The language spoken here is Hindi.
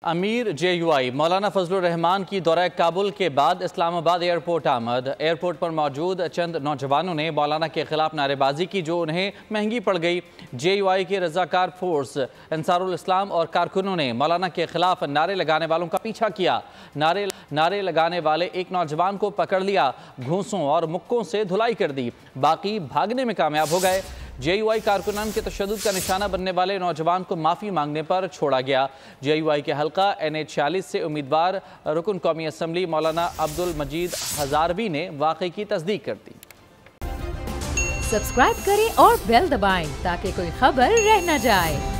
अमीर JUI मौलाना फजलुर रहमान की दौरा काबुल के बाद इस्लामाबाद एयरपोर्ट आमद। एयरपोर्ट पर मौजूद चंद नौजवानों ने मौलाना के खिलाफ नारेबाजी की जो उन्हें महंगी पड़ गई। JUI के रजाकार फोर्स, अंसारुल इस्लाम और कारकुनों ने मौलाना के खिलाफ नारे लगाने वालों का पीछा किया। नारे लगाने वाले एक नौजवान को पकड़ लिया, घूंसों और मुक्कों से धुलाई कर दी, बाकी भागने में कामयाब हो गए। JUI कारकुनान के तशद्दुद का निशाना बनने वाले नौजवान को माफ़ी मांगने पर छोड़ा गया। JUI के हल्का NH 46 से उम्मीदवार रुकन कौमी असम्बली मौलाना अब्दुल मजीद हजारवी ने वाक़ई की तस्दीक कर दी। सब्सक्राइब करें और बेल दबाएं ताकि कोई खबर रह न जाए।